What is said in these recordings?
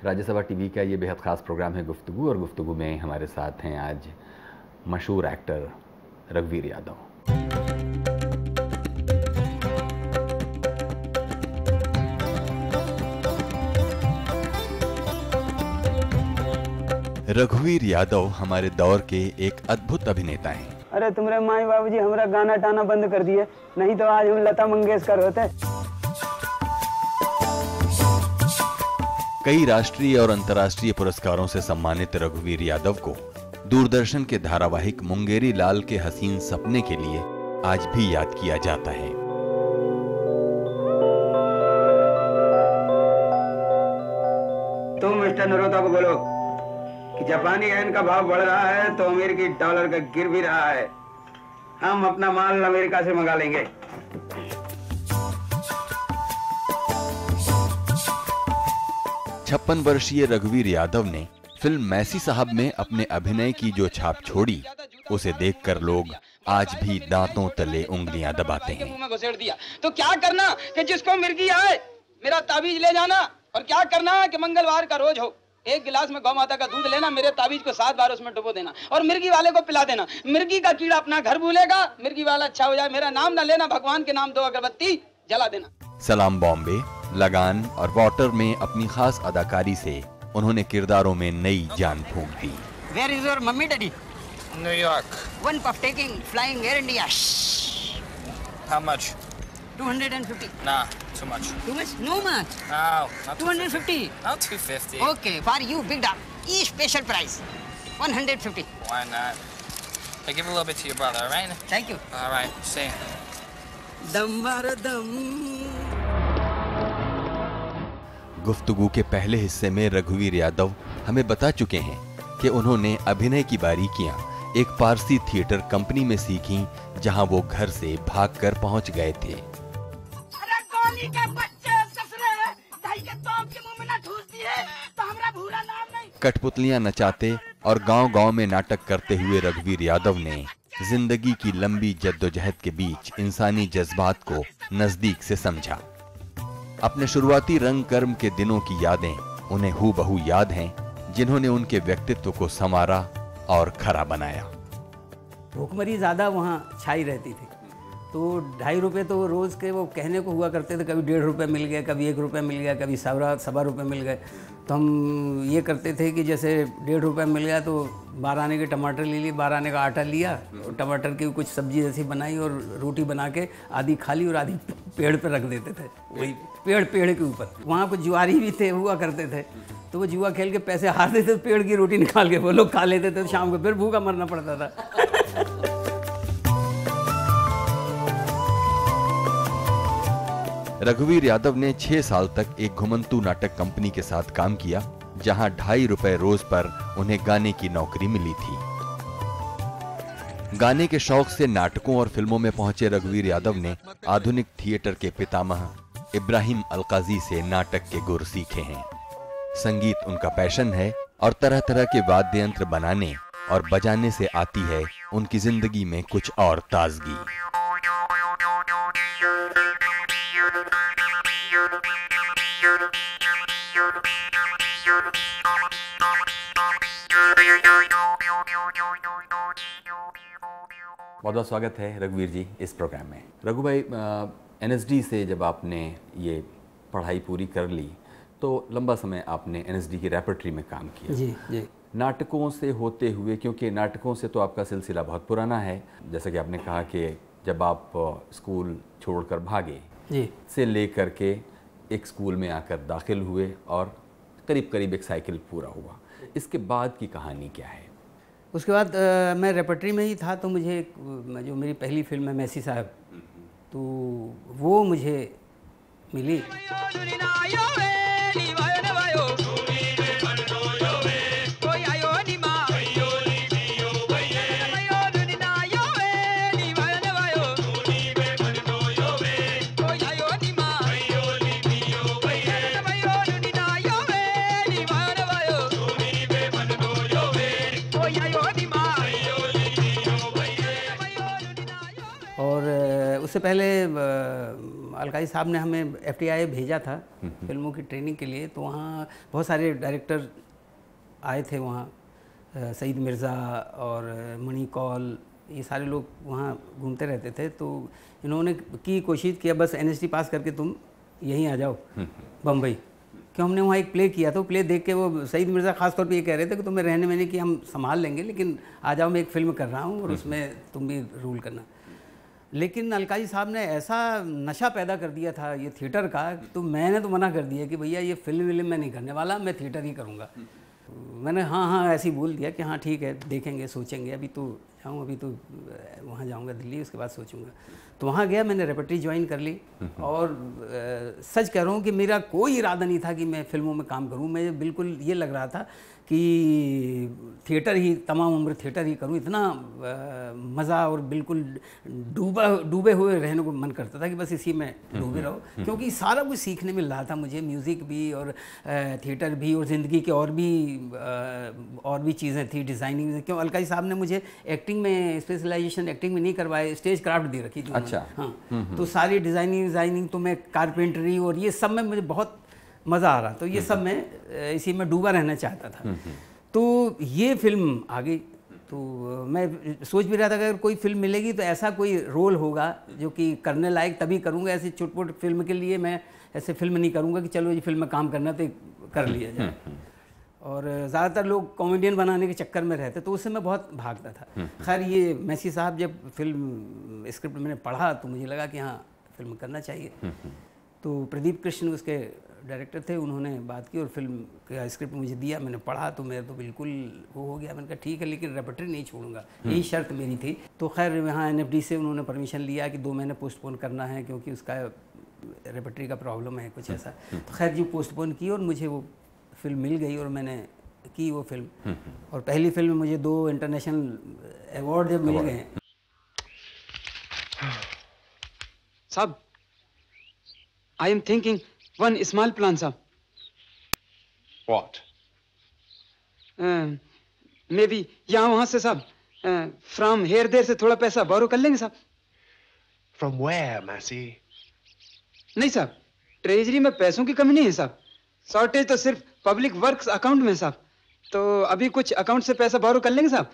Rajya Sabha TV का ये बेहद ख़ास प्रोग्राम है गुफ्तगू, और गुफ्तगू में हमारे साथ हैं आज मशहूर एक्टर रघुवीर यादव। रघुवीर यादव हमारे दौर के एक अद्भुत अभिनेता हैं। अरे तुम्हारे माई बाबूजी हमारा गाना टाना बंद कर दिए, नहीं तो आज हम लता मंगेशकर होते। कई राष्ट्रीय और अंतर्राष्ट्रीय पुरस्कारों से सम्मानित रघुवीर यादव को दूरदर्शन के धारावाहिक मुंगेरी लाल के हसीन सपने के लिए आज भी याद किया जाता है। तुम मिस्टर नरोदा को बोलो कि जापानी येन का भाव बढ़ रहा है तो अमेरिकी डॉलर का गिर भी रहा है, हम अपना माल अमेरिका से मंगा लेंगे। 56 वर्षीय रघुवीर यादव ने फिल्म मैसी साहब में अपने अभिनय की जो छाप छोड़ी, उसे देखकर लोग आज भी दांतों तले उंगलियां दबाते हैं। मुंह में घुसेड़ दिया तो क्या करना कि जिसको मिर्गी आए मेरा ताबीज ले जाना, और क्या करना कि मंगलवार का रोज हो एक गिलास में गौ माता का दूध लेना, मेरे ताबीज को 7 बार उसमें डुबो देना और मिर्गी वाले को पिला देना। मिर्गी का कीड़ा अपना घर भूलेगा, मिर्गी वाला अच्छा हो जाए, मेरा नाम ना लेना, भगवान के नाम 2 अगरबत्ती जला देना। सलाम बॉम्बे, लगान और वाटर में अपनी खास अदाकारी से उन्होंने किरदारों में नई जान फूंक दी। Where is your mummy daddy? New York. One puff taking, flying Air India. How much? 250. Nah, too much. Too much? No much. No, not 250. Not 250. Okay, for you, big dog. Special price. 150. Why not? Hey, give a little bit to your brother, all right? Thank you. All right, see. दम मारो दम। गुफ्तगू के पहले हिस्से में रघुवीर यादव हमें बता चुके हैं कि उन्होंने अभिनय की बारीकियां एक पारसी थिएटर कंपनी में सीखी, जहां वो घर से भागकर पहुंच गए थे। अरे गोली के बच्चे ससुरे दही के तोप के मुंह में ना ठूस दिए तो हमरा भूरा नाम नहीं। कठपुतलियां नचाते और गांव-गांव में नाटक करते हुए रघुवीर यादव ने जिंदगी की लंबी जद्दोजहद के बीच इंसानी जज्बात को नजदीक से समझा। अपने शुरुआती रंग कर्म के दिनों की यादें उन्हें हूबहू याद हैं, जिन्होंने उनके व्यक्तित्व को संवारा और खरा बनाया। भूखमरी ज़्यादा वहाँ छाई रहती थी, तो 2.5 रुपये तो रोज़ के वो कहने को हुआ करते थे। कभी 1.5 रुपये मिल गया, कभी 1 रुपये मिल गया, कभी 1.25 रुपये मिल गए। तो हम ये करते थे कि जैसे 1.5 रुपये मिल गया तो 12 आने के टमाटर ले लिए, 12 आने का आटा लिया, टमाटर की कुछ सब्जी जैसी बनाई और रोटी बना के आधी खा ली और आधी पेड़ पर रख देते थे। वही पेड़ के ऊपर वहाँ कुछ जुआरी भी थे हुआ करते थे, तो वो जुआ खेल के पैसे हार देते तो पेड़ की रोटी निकाल के वो लोग खा लेते थे, तो शाम को फिर भूखा मरना पड़ता था। रघुवीर यादव ने 6 साल तक एक घुमंतू नाटक कंपनी के साथ काम किया, जहां 2.5 रुपए रोज पर उन्हें गाने की नौकरी मिली थी। गाने के शौक से नाटकों और फिल्मों में पहुंचे रघुवीर यादव ने आधुनिक थिएटर के पितामह इब्राहिम अलकाजी से नाटक के गुर सीखे हैं। संगीत उनका पैशन है और तरह तरह के वाद्य यंत्र बनाने और बजाने से आती है उनकी जिंदगी में कुछ और ताजगी। बहुत बहुत स्वागत है रघुवीर जी इस प्रोग्राम में। रघु भाई, एनएसडी से जब आपने ये पढ़ाई पूरी कर ली तो लंबा समय आपने एनएसडी की रेपर्टरी में काम किया। जी। नाटकों से होते हुए, क्योंकि नाटकों से तो आपका सिलसिला बहुत पुराना है, जैसा कि आपने कहा कि जब आप स्कूल छोड़कर भागे जी से लेकर के एक स्कूल में आकर दाखिल हुए और करीब करीब एक साइकिल पूरा हुआ, इसके बाद की कहानी क्या है? उसके बाद मैं रेपर्टरी में ही था, तो मुझे जो मेरी पहली फिल्म है मैसी साहब, तो वो मुझे मिली। उससे पहले अलकाई साहब ने हमें FTI भेजा था फिल्मों की ट्रेनिंग के लिए, तो वहाँ बहुत सारे डायरेक्टर आए थे वहाँ, सईद मिर्ज़ा और मणि कौल, ये सारे लोग वहाँ घूमते रहते थे। तो इन्होंने की कोशिश किया बस NST पास करके तुम यहीं आ जाओ बम्बई, क्यों हमने वहाँ एक प्ले किया था। प्ले देख के वो सईद मिर्ज़ा ख़ास तौर पे ये कह रहे थे कि तुम्हें रहने मैंने कि हम संभाल लेंगे, लेकिन आ जाओ, मैं एक फ़िल्म कर रहा हूँ और उसमें तुम भी रूल करना। लेकिन अलकाई साहब ने ऐसा नशा पैदा कर दिया था ये थिएटर का, तो मैंने तो मना कर दिया कि भैया ये फिल्म मैं नहीं करने वाला, मैं थिएटर ही करूँगा। मैंने हाँ ऐसे ही बोल दिया कि हाँ ठीक है, देखेंगे, सोचेंगे, अभी तो जाऊँ, अभी तो वहाँ जाऊँगा दिल्ली, उसके बाद सोचूंगा। तो वहाँ गया, मैंने रेपर्टरी ज्वाइन कर ली और सच कह रहा हूँ कि मेरा कोई इरादा नहीं था कि मैं फिल्मों में काम करूँ। मैं बिल्कुल ये लग रहा था कि थिएटर ही, तमाम उम्र थिएटर ही करूँ, इतना मज़ा और बिल्कुल डूबे हुए रहने को मन करता था कि बस इसी में डूबे रहो, क्योंकि सारा कुछ सीखने मिल रहा था मुझे, म्यूज़िक भी और थिएटर भी और ज़िंदगी के और भी चीज़ें थी, डिज़ाइनिंग। क्यों अलकाई साहब ने मुझे एक्टिंग में स्पेशलाइजेशन एक्टिंग में नहीं करवाए, स्टेज क्राफ्ट दे रखी थी। अच्छा। हाँ, तो सारी डिज़ाइनिंग तो मैं कारपेंटरी और ये सब में मुझे बहुत मज़ा आ रहा, तो ये सब मैं इसी में डूबा रहना चाहता था। तो ये फिल्म आ गई, तो मैं सोच भी रहा था कि अगर कोई फिल्म मिलेगी तो ऐसा कोई रोल होगा जो कि करने लायक, तभी करूँगा। ऐसी चुटपुट फिल्म के लिए मैं ऐसे फिल्म नहीं करूँगा कि चलो ये फिल्म में काम करना तो कर लिया जाए। और ज़्यादातर लोग कॉमेडियन बनाने के चक्कर में रहते, तो उससे मैं बहुत भागता था। खैर ये मैसी साहब जब फिल्म स्क्रिप्ट मैंने पढ़ा तो मुझे लगा कि हाँ फिल्म करना चाहिए। तो प्रदीप कृष्ण उसके डायरेक्टर थे, उन्होंने बात की और फिल्म का स्क्रिप्ट मुझे दिया, मैंने पढ़ा तो मेरा तो बिल्कुल वो हो गया। मैंने कहा ठीक है, लेकिन रेपर्टरी नहीं छोड़ूंगा, यही शर्त मेरी थी। तो खैर यहाँ NFD से उन्होंने परमिशन लिया कि 2 महीने पोस्टपोन करना है, क्योंकि उसका रेपर्टरी का प्रॉब्लम है कुछ ऐसा। तो खैर जी पोस्टपोन की और मुझे वो फिल्म मिल गई और मैंने की वो फिल्म। और पहली फिल्म में मुझे 2 इंटरनेशनल अवार्ड जब मिल गए। साहब, I am thinking one small plan, साहब। What? Maybe यहाँ वहाँ से साहब, from here there से थोड़ा पैसा बोरो कर लेंगे साहब। From where, Massey? नहीं साहब, ट्रेजरी में पैसों की कमी नहीं है साहब, शॉर्टेज तो सिर्फ पब्लिक वर्क्स अकाउंट में साहब। तो अभी कुछ अकाउंट से पैसा बोरो कर लेंगे साहब,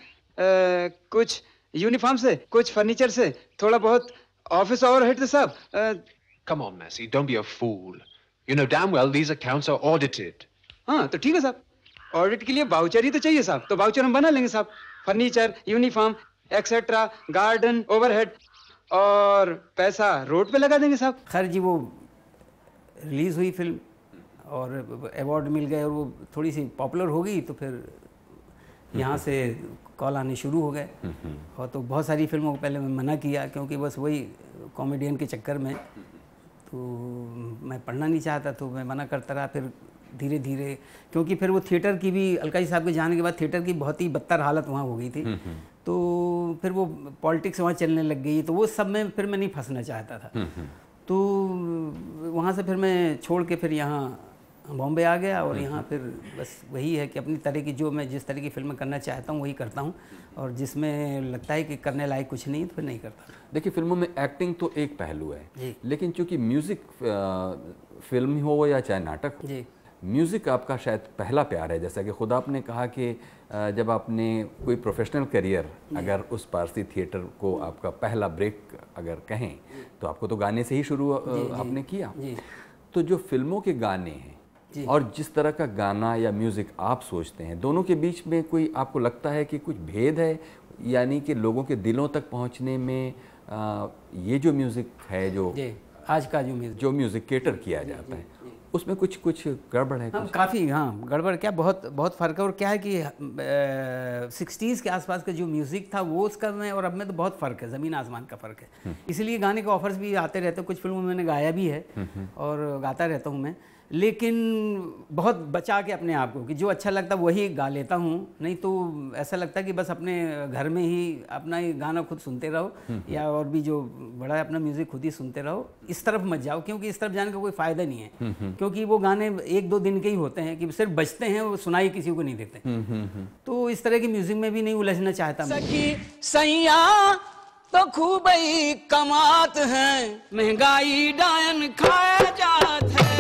कुछ यूनिफॉर्म से, कुछ फर्नीचर से, थोड़ा बहुत ऑफिस ओवरहेड से साहब। Come on, Massey, don't be a fool. You know damn well these accounts are audited. हाँ तो ठीक है साहब, ऑडिट के लिए वाउचर ही तो चाहिए साहब, तो वाउचर हम बना लेंगे साहब। Furniture, uniform etcetera, garden, overhead और पैसा रोड पे लगा देंगे साहब। खैर जी वो रिलीज़ हुई फिल्म और अवार्ड मिल गए और वो थोड़ी सी पॉपुलर हो गई, तो फिर यहाँ से कॉल आने शुरू हो गए। और तो बहुत सारी फिल्मों को पहले मैं मना किया, क्योंकि बस वही कॉमेडियन के चक्कर में तो मैं पढ़ना नहीं चाहता, तो मैं मना करता रहा। फिर धीरे धीरे, क्योंकि फिर वो थिएटर की भी, अलकाई साहब के जाने के बाद थिएटर की बहुत ही बदतर हालत वहाँ हो गई थी, तो फिर वो पॉलिटिक्स वहाँ चलने लग गई, तो वो सब में फिर मैं नहीं फंसना चाहता था। तो वहाँ से फिर मैं छोड़ के फिर यहाँ बॉम्बे आ गया और यहाँ फिर बस वही है कि अपनी तरह की, जो मैं जिस तरह की फिल्म करना चाहता हूँ वही करता हूँ, और जिसमें लगता है कि करने लायक कुछ नहीं तो फिर नहीं करता। देखिए फिल्मों में एक्टिंग तो एक पहलू है जी, लेकिन चूंकि म्यूज़िक फिल्म हो या चाहे नाटक जी, म्यूज़िक आपका शायद पहला प्यार है। जैसा कि खुद आपने कहा कि जब आपने कोई प्रोफेशनल करियर, अगर उस पारसी थिएटर को आपका पहला ब्रेक अगर कहें, तो आपको तो गाने से ही शुरू आपने किया। तो जो फिल्मों के गाने हैं और जिस तरह का गाना या म्यूज़िक आप सोचते हैं, दोनों के बीच में कोई आपको लगता है कि कुछ भेद है, यानी कि लोगों के दिलों तक पहुंचने में ये जो म्यूज़िक है, जो आज का जो म्यूज़िक केटर किया जाता है, उसमें कुछ गड़बड़ है? हाँ, काफ़ी, हाँ गड़बड़ क्या, बहुत फ़र्क है। और क्या है कि 60s के आसपास का जो म्यूज़िक था वो उसका में और अब में तो बहुत फ़र्क है, ज़मीन आसमान का फ़र्क है। इसलिए गाने के ऑफर्स भी आते रहते हैं, कुछ फिल्मों में मैंने गाया भी है और गाता रहता हूँ मैं, लेकिन बहुत बचा के अपने आप को, कि जो अच्छा लगता वही गा लेता हूँ, नहीं तो ऐसा लगता है कि बस अपने घर में ही अपना ही गाना खुद सुनते रहो, या और भी जो बड़ा है अपना म्यूज़िक खुद ही सुनते रहो। इस तरफ मत जाओ, क्योंकि इस तरफ जाने का कोई फ़ायदा नहीं है, क्योंकि वो गाने 1-2 दिन के ही होते हैं कि सिर्फ बजते हैं, वो सुनाई किसी को नहीं देते। तो इस तरह की म्यूज़िक में भी नहीं उलझना चाहता मैं। सखी सैया तो खूब ही कमात हैं, महंगाई डायन खाया जात है।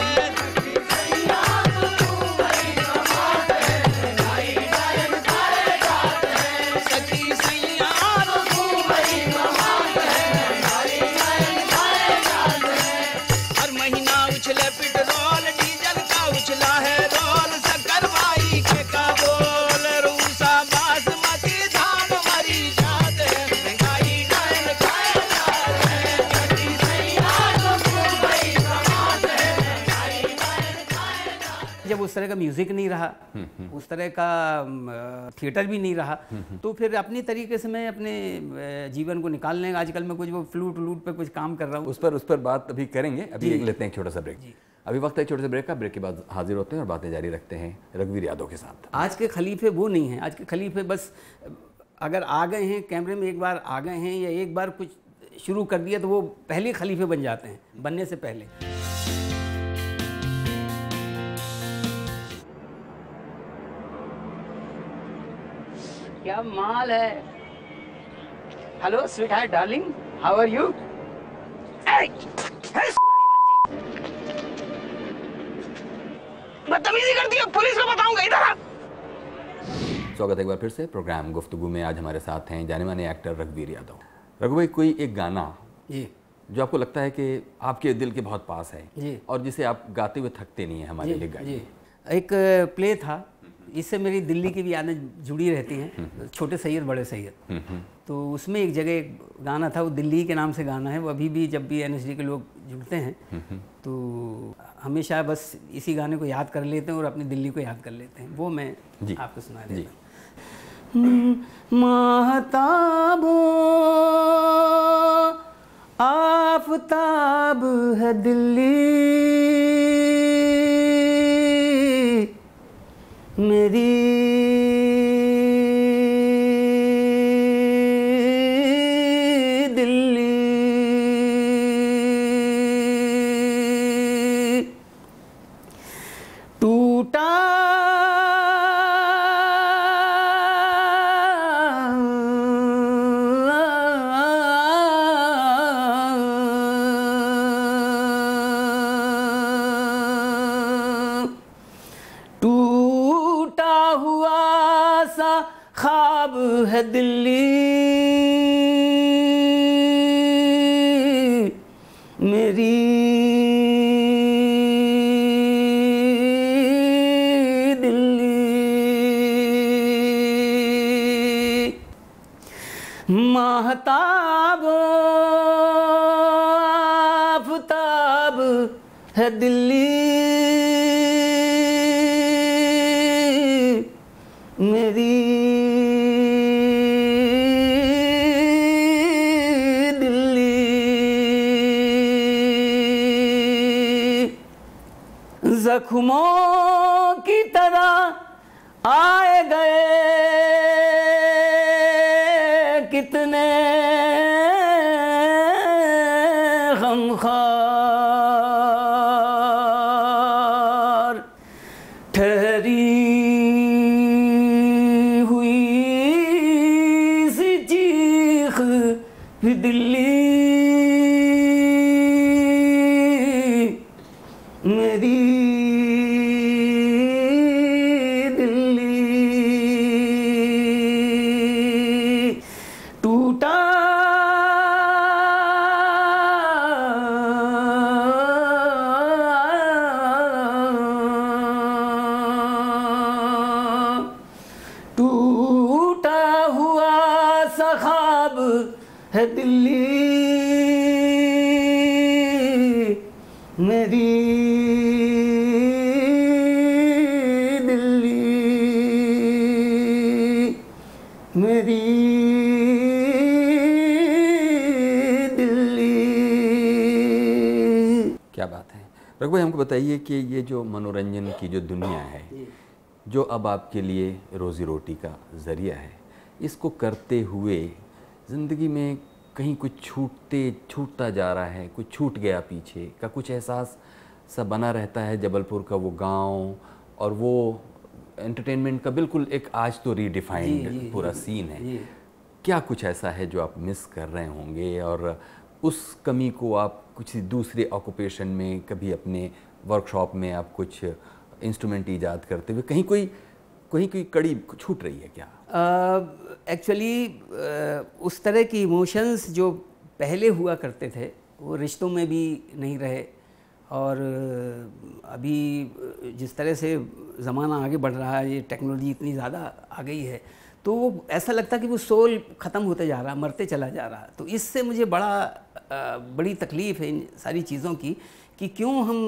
हर महीना उछले पेट्रोल डीजल का उछला है रोल, शक्कर भाई के का बोल, रूसा बासमती धान मरी जात है, महंगाई डायन खाया जात है। छठी सैया तो खूब ही कमात है, महंगाई डायन खाया जात है। जब उस तरह का म्यूजिक नहीं रहा, उस तरह का थिएटर भी नहीं रहा, तो फिर अपनी तरीके से मैं अपने जीवन को निकालने, आजकल मैं कुछ वो फ्लूट व्लूट पे कुछ काम कर रहा हूँ। उस पर बात अभी करेंगे। अभी एक लेते हैं एक छोटा सा ब्रेक। अभी वक्त है छोटे से ब्रेक का। ब्रेक के बाद हाजिर होते हैं और बातें जारी रखते हैं रघुवीर यादव के साथ। आज के खलीफे वो नहीं हैं। आज के खलीफे बस अगर आ गए हैं कैमरे में, एक बार आ गए हैं या एक बार कुछ शुरू कर दिया तो वो पहले खलीफे बन जाते हैं, बनने से पहले। क्या माल है। Hello sweetheart darling, how are you. बदतमीजी करती है, पुलिस को बताऊंगा, इधर आ। स्वागत है एक बार फिर से प्रोग्राम गुफ्तगू में। आज हमारे साथ हैं जाने माने एक्टर रघुवीर यादव। रघु भाई, कोई एक गाना जी जो आपको लगता है कि आपके दिल के बहुत पास है जी, और जिसे आप गाते हुए थकते नहीं है, हमारे लिए जी। गाइए। एक प्ले था, इससे मेरी दिल्ली की भी यादें जुड़ी रहती हैं, छोटे सैयद बड़े सैयद। तो उसमें एक जगह एक गाना था, वो दिल्ली के नाम से गाना है। वो अभी भी जब भी एनएसडी के लोग जुड़ते हैं तो हमेशा बस इसी गाने को याद कर लेते हैं और अपनी दिल्ली को याद कर लेते हैं। वो मैं आपको सुना देता हूँ। महताबो आफताब है दिल्ली मेरी, दिल्ली टूटा ख्वाब है दिल्ली मेरी, दिल्ली महताब आफताब है दिल्ली मेरी, जख्मों की तरह आए गए कितने गमखार, ठहरी हुई सी चीख दिल्ली मेरी, दिल्ली टूटा टूटा हुआ सा ख्वाब है दिल्ली मेरी, दिल्ली मेरी, दिल्ली। क्या बात है रघु भाई, हमको बताइए कि ये जो मनोरंजन की जो दुनिया है, जो अब आपके लिए रोज़ी रोटी का ज़रिया है, इसको करते हुए ज़िंदगी में कहीं कुछ छूटता जा रहा है, कुछ छूट गया पीछे का कुछ एहसास सा बना रहता है? जबलपुर का वो गांव और वो एंटरटेनमेंट का बिल्कुल एक आज तो रीडिफाइंड पूरा सीन है, क्या कुछ ऐसा है जो आप मिस कर रहे होंगे और उस कमी को आप कुछ दूसरे ऑक्यूपेशन में, कभी अपने वर्कशॉप में आप कुछ इंस्ट्रूमेंट ईजाद करते हुए कहीं कोई कड़ी छूट रही है क्या? एक्चुअली उस तरह की इमोशंस जो पहले हुआ करते थे वो रिश्तों में भी नहीं रहे, और अभी जिस तरह से ज़माना आगे बढ़ रहा है, ये टेक्नोलॉजी इतनी ज़्यादा आ गई है, तो वो ऐसा लगता है कि वो सोल ख़त्म होते जा रहा, मरते चला जा रहा। तो इससे मुझे बड़ी तकलीफ़ है इन सारी चीज़ों की, कि क्यों हम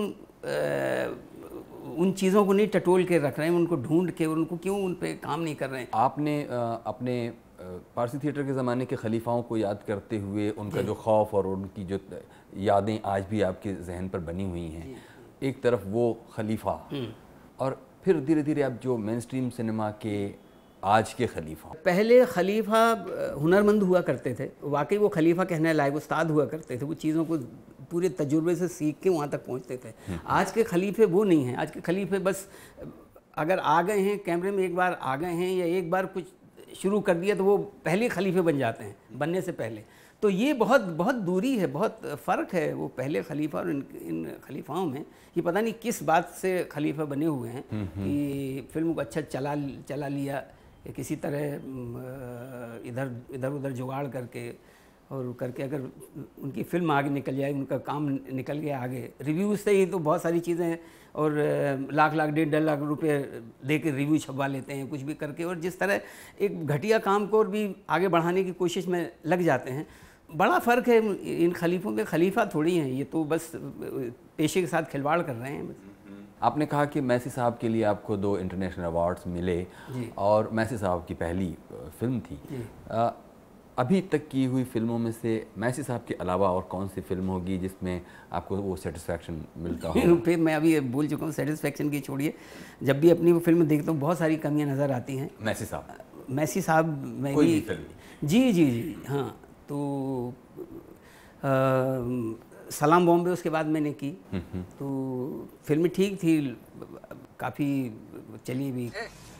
उन चीज़ों को नहीं टटोल के रख रहे हैं, उनको ढूंढ के, और उनको क्यों उन पे काम नहीं कर रहे हैं। आपने अपने पारसी थिएटर के ज़माने के खलीफाओं को याद करते हुए उनका जो खौफ और उनकी जो यादें आज भी आपके जहन पर बनी हुई हैं, एक तरफ वो खलीफा और फिर धीरे धीरे आप जो मेन स्ट्रीम सिनेमा के आज के खलीफा। पहले खलीफा हुनरमंद हुआ करते थे, वाकई वो खलीफा कहने लायक उस्ताद हुआ करते थे, वो चीज़ों को पूरे तजुर्बे से सीख के वहाँ तक पहुँचते थे। आज के खलीफे वो नहीं हैं। आज के खलीफे बस अगर आ गए हैं कैमरे में, एक बार आ गए हैं या एक बार कुछ शुरू कर दिया, तो वो पहले खलीफे बन जाते हैं बनने से पहले। तो ये बहुत बहुत दूरी है, बहुत फ़र्क है वो पहले खलीफा और इन खलीफाओं में। ये पता नहीं किस बात से खलीफा बने हुए हैं कि फिल्म को अच्छा चला लिया, या किसी तरह इधर उधर जुगाड़ करके अगर उनकी फिल्म आगे निकल जाए, उनका काम निकल गया आगे। रिव्यूज़ से ही तो बहुत सारी चीज़ें हैं, और लाख 1.5 रुपए दे के रिव्यू छपवा लेते हैं कुछ भी करके, और जिस तरह एक घटिया काम को और भी आगे बढ़ाने की कोशिश में लग जाते हैं। बड़ा फ़र्क है इन खलीफों में। खलीफा थोड़ी हैं ये, तो बस पेशे के साथ खिलवाड़ कर रहे हैं। आपने कहा कि मैसी साहब के लिए आपको 2 इंटरनेशनल अवार्ड्स मिले, और मैसी साहब की पहली फिल्म थी। अभी तक की हुई फिल्मों में से मैसी साहब के अलावा और कौन सी फिल्म होगी जिसमें आपको वो सेटिस्फैक्शन मिलता हो? फिर मैं अभी बोल चुका हूँ, सेटिस्फैक्शन की छोड़िए, जब भी अपनी वो फिल्म देखता हूँ बहुत सारी कमियाँ नज़र आती हैं। मैसी साहब में कोई भी फिल्म? जी हाँ। तो सलाम बॉम्बे उसके बाद मैंने की, तो फिल्म ठीक थी, काफ़ी चली भी।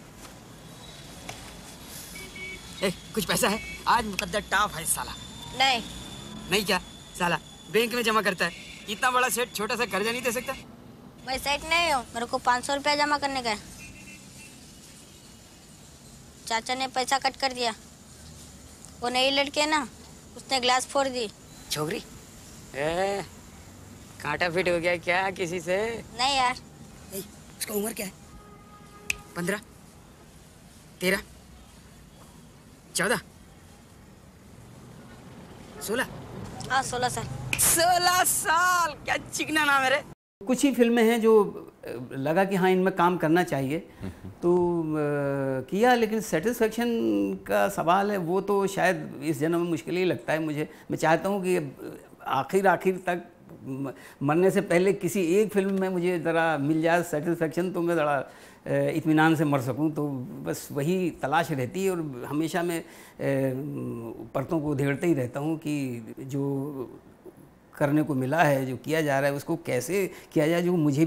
कुछ पैसा है? आज मुकद्दर टॉप है साला। नहीं क्या साला बैंक में जमा करता है, इतना बड़ा सेठ छोटा सा कर्जा नहीं दे सकता? मैं सेठ नहीं हूँ, मेरे को 500 रुपया जमा करने का है। चाचा ने पैसा कट कर दिया। वो नई लड़की है ना, उसने ग्लास फोड़ दी। छोकरी कांटा फिट हो गया क्या किसी से? नहीं यार। उसका उम्र क्या है? 15, 13, 14, 16? हाँ 16 साल। 16 साल, क्या चिकना नाम है रे। कुछ ही फिल्में हैं जो लगा कि हाँ इनमें काम करना चाहिए, तो किया, लेकिन सेटिस्फेक्शन का सवाल है वो तो शायद इस जन्म में मुश्किल ही लगता है मुझे। मैं चाहता हूँ कि आखिर तक मरने से पहले किसी एक फिल्म में मुझे ज़रा मिल जाए सेटिस्फेक्शन, तो मैं ज़रा इत्मीनान से मर सकूं। तो बस वही तलाश रहती है, और हमेशा मैं परतों को उधेड़ते ही रहता हूं कि जो करने को मिला है, जो किया जा रहा है, उसको कैसे किया जाए जो मुझे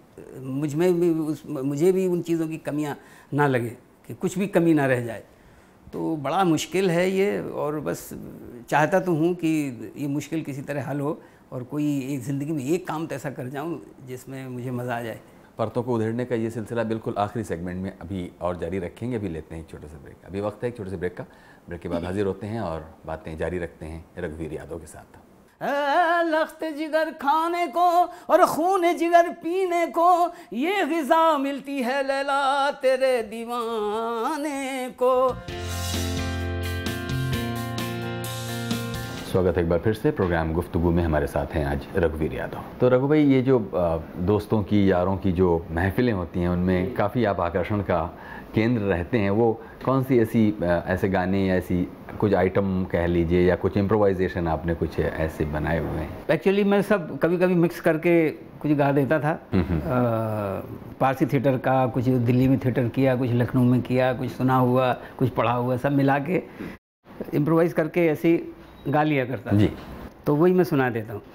भी उन चीज़ों की कमियां ना लगे, कि कुछ भी कमी ना रह जाए। तो बड़ा मुश्किल है ये, और बस चाहता तो हूँ कि ये मुश्किल किसी तरह हल हो, और कोई एक ज़िंदगी में एक काम तो ऐसा कर जाऊँ जिसमें मुझे मज़ा आ जाए। परतों को उधेड़ने का ये सिलसिला बिल्कुल आखिरी सेगमेंट में अभी और जारी रखेंगे। अभी लेते हैं एक छोटे से ब्रेक। अभी वक्त है एक छोटे से ब्रेक का। ब्रेक के बाद हाजिर होते हैं और बातें जारी रखते हैं रघुवीर यादव के साथ। लख्त जिगर खाने को और खून जिगर पीने को, ये ग़िज़ा मिलती है लैला तेरे दीवाने को। स्वागत है एक बार फिर से प्रोग्राम गुफ्तगू में। हमारे साथ हैं आज रघुवीर यादव। तो रघु भाई, ये जो दोस्तों की, यारों की जो महफिलें होती हैं, उनमें काफ़ी आप आकर्षण का केंद्र रहते हैं। वो कौन सी ऐसे गाने या ऐसी कुछ आइटम कह लीजिए, या कुछ इम्प्रोवाइजेशन आपने कुछ ऐसे बनाए हुए हैं? एक्चुअली मैं सब कभी कभी मिक्स करके कुछ गा देता था। पारसी थिएटर का कुछ दिल्ली में थिएटर किया, कुछ लखनऊ में किया, कुछ सुना हुआ, कुछ पढ़ा हुआ, सब मिला के इम्प्रोवाइज़ करके ऐसे गा लिया करता जी। तो वही मैं सुना देता हूँ।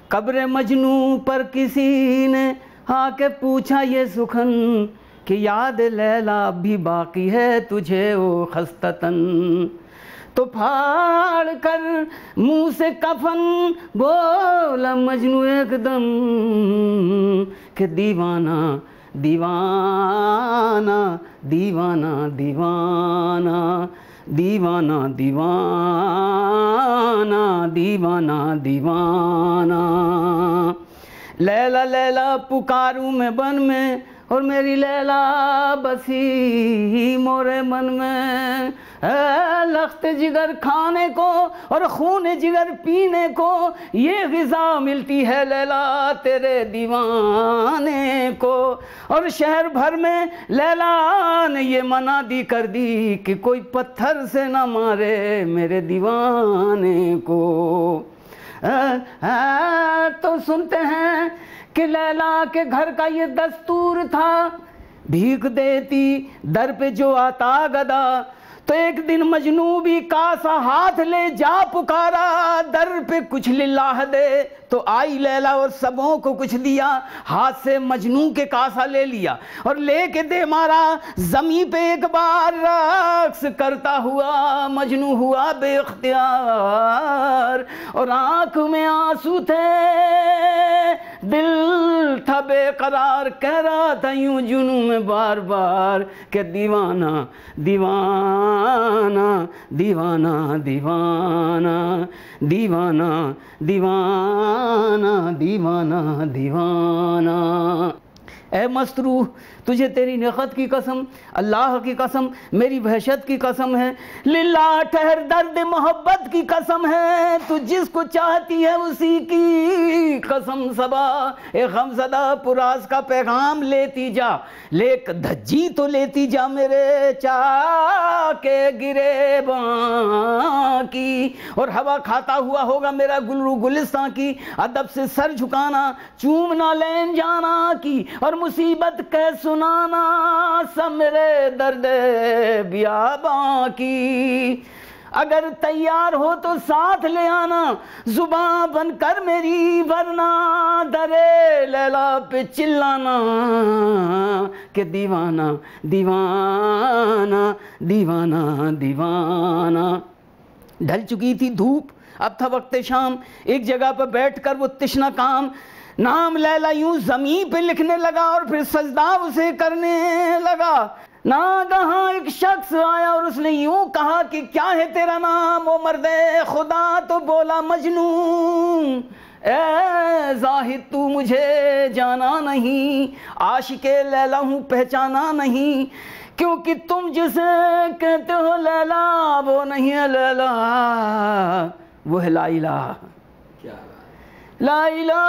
कब्र मजनू पर किसी ने आके पूछा ये सुखन कि याद लैला भी बाकी है तुझे ओ खस्ततन। तो फाड़ कर मुंह से कफन बोला मजनू एकदम कि दीवाना दीवाना दीवाना दीवाना दीवाना दीवाना दीवाना दीवाना। लैला लैला पुकारूं मैं बन में और मेरी लैला बसी मोरे मन में। लख्त जिगर खाने को और खून जिगर पीने को ये ग़िज़ा मिलती है लैला तेरे दीवाने को। और शहर भर में लैला ने ये मना दी कर दी कि कोई पत्थर से ना मारे मेरे दीवाने को। तो सुनते हैं कि लैला के घर का ये दस्तूर था, भीख देती दर पे जो आता गदा। तो एक दिन मजनू भी कासा हाथ ले जा पुकारा, दर पे कुछ लिल्लाह दे। तो आई लैला और सबों को कुछ दिया, हाथ से मजनू के कासा ले लिया और लेके दे मारा जमी पे एक बार। रक्स करता हुआ मजनू हुआ बेख्तियार और आंख में आंसू थे, दिल था बेकरार। कह रहा था यूं जुनू में बार बार कि दीवाना दीवाना दीवाना दीवाना दीवाना दीवाना दीवाना दीवाना। ऐ मस्तरू तुझे तेरी नेकत की कसम, अल्लाह की कसम, मेरी वहशत की कसम है, लिल्लाह ठहर दर्द मोहब्बत की कसम है। तू जिसको चाहती है उसी की कसम सबा। ए गमज़दा पुरास का पैगाम लेती जा, लेक धज्जी तो लेती जा मेरे चाके गिरे की। और हवा खाता हुआ होगा मेरा गुलरू गुलिस्तां की, अदब से सर झुकाना चूमना लेन जाना की। और मुसीबत कह सुनाना सब मेरे दर्द बियाबां की। अगर तैयार हो तो साथ ले आना जुबान बनकर मेरी, वरना दरे लैला पे चिल्लाना कि दीवाना दीवाना दीवाना दीवाना। ढल चुकी थी धूप, अब था वक्त शाम। एक जगह पर बैठकर वो तिश्ना काम नाम लैला यूं जमीन पे लिखने लगा और फिर सजदा उसे करने लगा। नागहां एक शख्स आया और उसने यूं कहा कि क्या है तेरा नाम ओ मर्दे खुदा। तो बोला मजनू। ए जाहिद तू मुझे जाना नहीं, आशिके लैला हूँ पहचाना नहीं, क्योंकि तुम जिसे कहते हो लैला वो नहीं है लैला, वो है ला इलाहा। क्या ला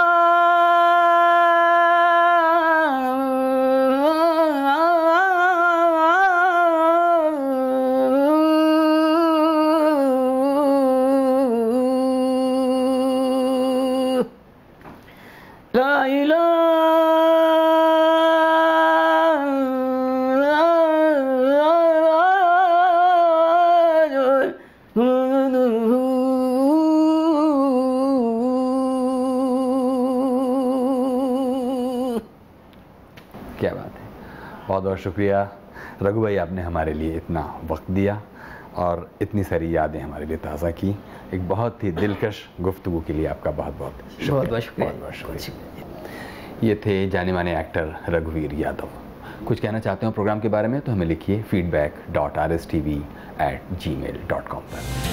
क्या बात है, बहुत बहुत शुक्रिया रघु भाई, आपने हमारे लिए इतना वक्त दिया और इतनी सारी यादें हमारे लिए ताज़ा की। एक बहुत ही दिलकश गुफ्तगू के लिए आपका बहुत बहुत शुक्रिया। ये थे जाने माने एक्टर रघुवीर यादव। कुछ कहना चाहते हो प्रोग्राम के बारे में तो हमें लिखिए feedback.rstv@gmail.com पर।